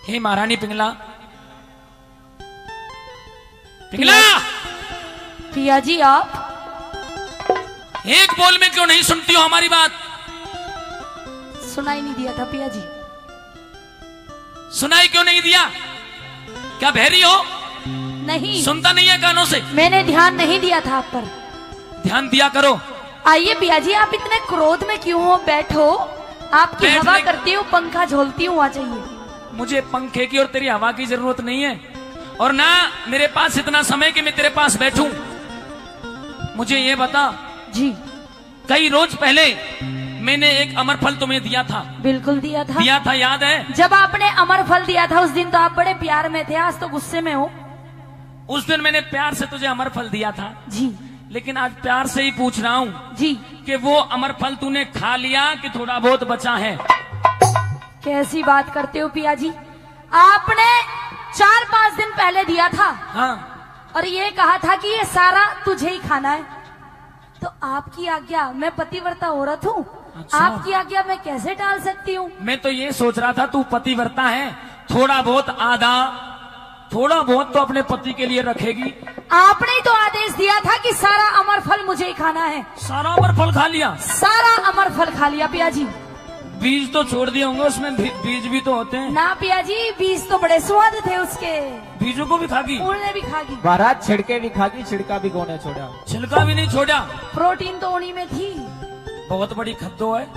हे महारानी पिंगला, पिंगला, पिया जी आप एक बोल में क्यों नहीं सुनती हो हमारी बात? सुनाई नहीं दिया था पिया जी। सुनाई क्यों नहीं दिया? क्या बहरी हो? नहीं, सुनता नहीं है कानों से? मैंने ध्यान नहीं दिया था आप पर। ध्यान दिया करो। आइए पिया जी, आप इतने क्रोध में क्यों हो? बैठो, आपकी बैठने- हवा करती हूँ, पंखा झोलती हूँ, आ जाइए। मुझे पंखे की और तेरी हवा की जरूरत नहीं है, और ना मेरे पास इतना समय कि मैं तेरे पास बैठूं। मुझे ये बता जी। कई रोज पहले मैंने एक अमर फल तुम्हें दिया था। बिल्कुल दिया था। दिया था, याद है? जब आपने अमर फल दिया था उस दिन तो आप बड़े प्यार में थे, आज तो गुस्से में हो। उस दिन मैंने प्यार से तुझे अमर फल दिया था, जी लेकिन आज प्यार से ही पूछ रहा हूँ जी। कि वो अमर फल तूने खा लिया कि थोड़ा बहुत बचा है? कैसी बात करते हो पिया जी? आपने 4-5 दिन पहले दिया था। हाँ, और ये कहा था कि ये सारा तुझे ही खाना है। तो आपकी आज्ञा, मैं पतिव्रता औरत हूँ, अच्छा। आपकी आज्ञा मैं कैसे टाल सकती हूँ? मैं तो ये सोच रहा था तू पतिव्रता है, थोड़ा बहुत आधा, थोड़ा बहुत तो अपने पति के लिए रखेगी। आपने ही तो आदेश दिया था कि सारा अमर फल मुझे ही खाना है। सारा अमर फल खा लिया? सारा अमर फल खा लिया पिया जी। बीज तो छोड़ दिए होंगे उसमें, बीज भी तो होते हैं। ना पिया जी, बीज तो बड़े स्वाद थे उसके। बीजों को भी खागी? उन्हें भी खागी। बारात छिड़के भी खागी, छिड़का भी गोने छोड़ा। छिलका भी नहीं छोड़ा? प्रोटीन तो उन्हीं में थी। बहुत बड़ी खद्दो है।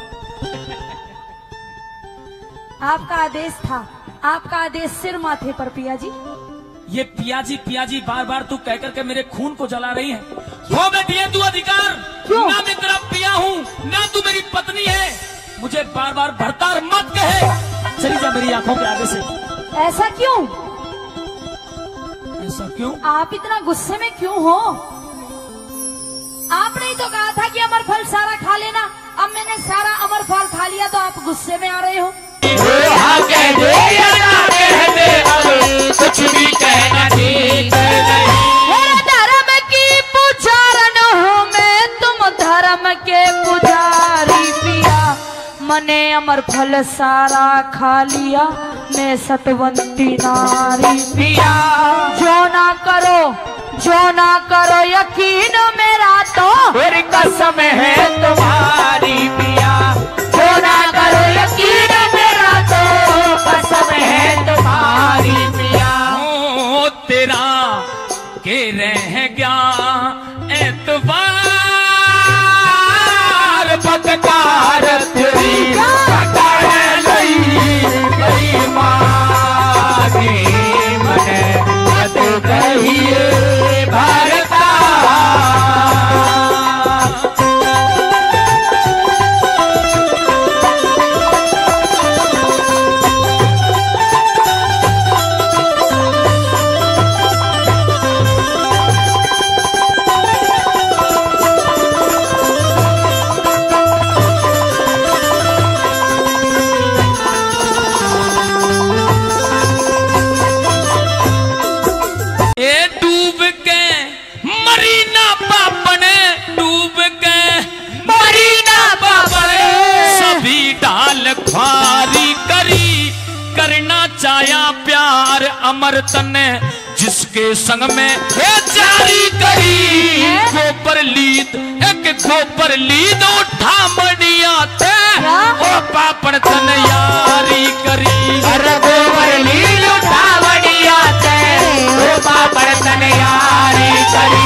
आपका आदेश था, आपका आदेश सिर माथे पर पिया जी। ये पियाजी बार बार तू कह करके मेरे खून को जला रही है। हो बेटी है तू अधिकार? क्यों? ना मैं तेरा पिया हूँ, ना तू मेरी पत्नी है। मुझे बार बार भरतार मत कहे। चली जा मेरी आंखों के आगे से। ऐसा क्यों? ऐसा क्यों? आप इतना गुस्से में क्यों हो? आपने ही तो कहा था कि अमर फल सारा खा लेना। अब मैंने सारा अमर फल खा लिया तो आप गुस्से में आ रहे हो। कुछ भी कहना ठीक मेरा धर्म की पुजारन हूँ मैं, तुम धर्म के पुजारी पिया। मने अमर फल सारा खा लिया, मैं सतवंती नारी पिया। जो ना करो यकीन मेरा तो फिर कसम है तुम्हारी पिया। जो ना करो यकीन मेरा तो कसम है तुम्हारी पिया। हो तेरा के रह गया एतबार, बदकार तेरी बदकार नहीं मानी मने मत कहिए भारता। ख्वारी करी करना चाया प्यार अमर तने जिसके संग में है जारी करी। खोपर लीद एक खोपर लीद उठा मड़िया थे ओ पापड़ तन यारी करी। अरे गोबर लील उठा मड़िया थे ओ पापड़ तन यारी करी।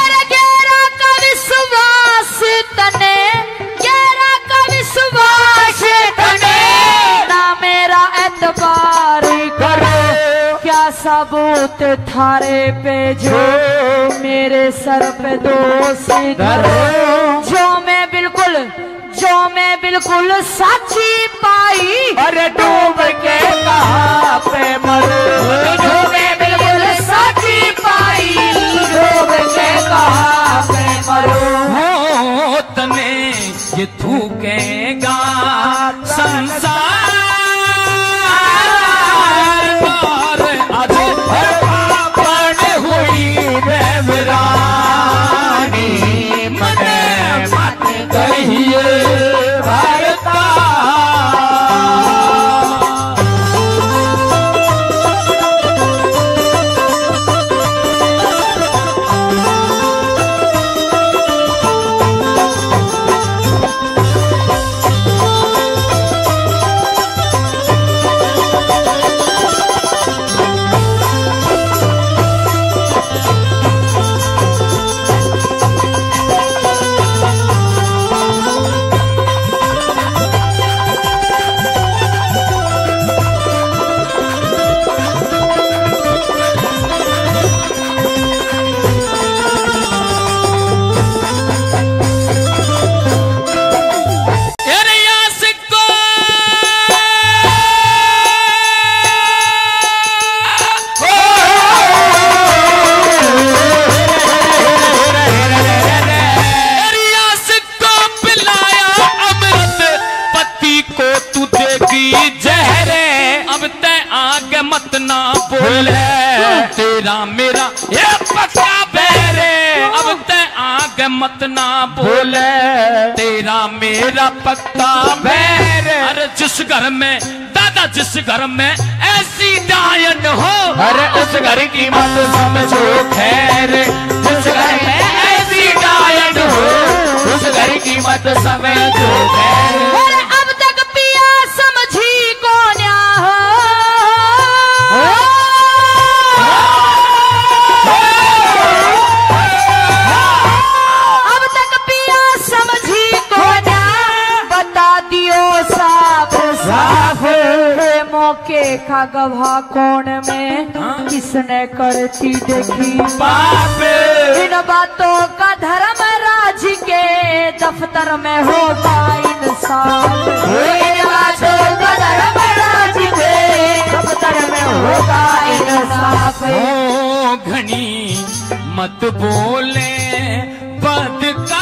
सबूत थारे पे जो मेरे सर पे दोषी धरो। जो मैं बिल्कुल सच्ची पाई, अरे डूब के कहाँ पे मरो। जो मैं बिल्कुल सच्ची पाई, डूब के कहाँ पे मरो। हो तने ये थूकेगा संसार, आगे मत ना बोले, तेरा मेरा ये पक्का बैर है। अब ते आगे मत ना बोले, तेरा मेरा पक्का बैर। अरे जिस घर में दादा, जिस घर में ऐसी डायन हो, अरे उस घर की मत समझो खैर। जिस घर में ऐसी डायन हो, उस घर की मत समझो खैर। अरे अब तक पिया समझी कौन हो, अब तक पिया समझी कौन, बता दियो साफ साफ। मौके का गवाह कौन में, किसने करती देखी बाप। इन बातों का धर्म राज के दफ्तर में होगा इंसाफ। इन बातों का धर्म राज के दफ्तर में होगा इंसाफ। ओ घनी मत बोले बदकार,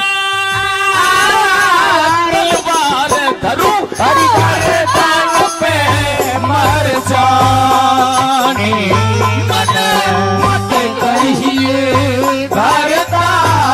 तलवार धरूं हरि गर्दन पे मर जाने, मन मत कहिए भरता।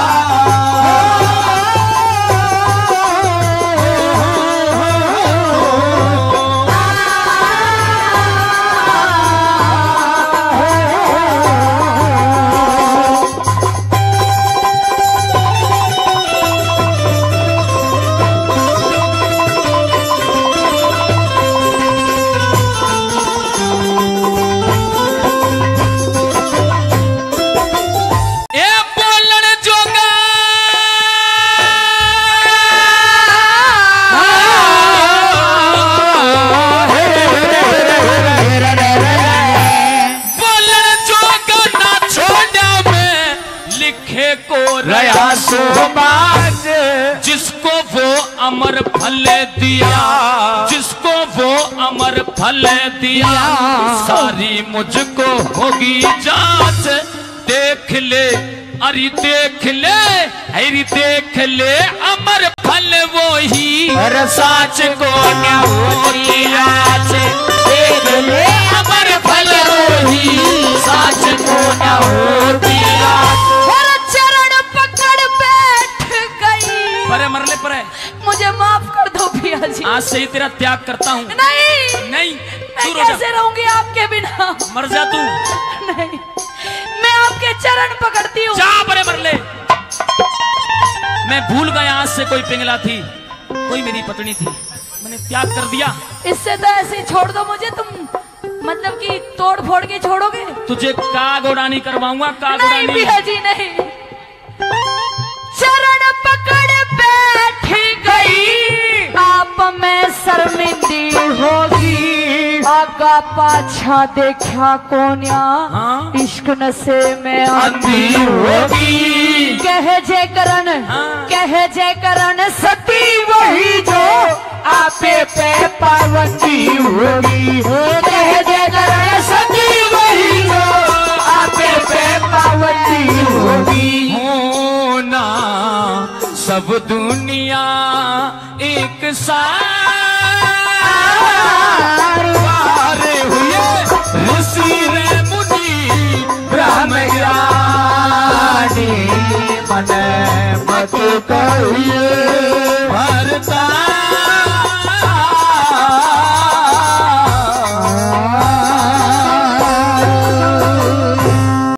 जिसको वो अमर फल दिया, जिसको वो अमर फल दिया, सारी मुझको होगी जांच। देख ले, अरे देख ले, अरे देख ले, अमर फल वो ही साच को क्या होती आज। देख ले अमर फल वो ही साच को क्या होती आज। चरण पकड़ बैठ गई, परे मरले परे, मुझे माफ कर दो पिया जी। आज से ही तेरा त्याग करता हूँ। नहीं नहीं, मैं कैसे रहूंगी आपके बिना। मर जा तू। नहीं, मैं आपके चरण पकड़ती हूँ। जा परे मरले। मैं भूल गया आज से कोई पिंगला थी, कोई मेरी पत्नी थी, मैंने त्याग कर दिया। इससे तो ऐसे ही छोड़ दो मुझे, तुम मतलब कि तोड़ फोड़ के छोड़ोगे। तुझे कागोड़ानी करवाऊंगा, नहीं कागोड़ानी। पिया जी नहीं। चरण पकड़ बैठ गई, आप में शर्मिंदी होगी। आगा पाछा देखा कोन्या, हाँ? इश्क नशे में अंधी होगी। कहे जे करण, हाँ? कहे जे करण सती वही जो आपे पे पाबंदी होगी। कहे जे करण सती वही जो आपे पे पाबंदी होगी। होना सब दुनिया एक साथ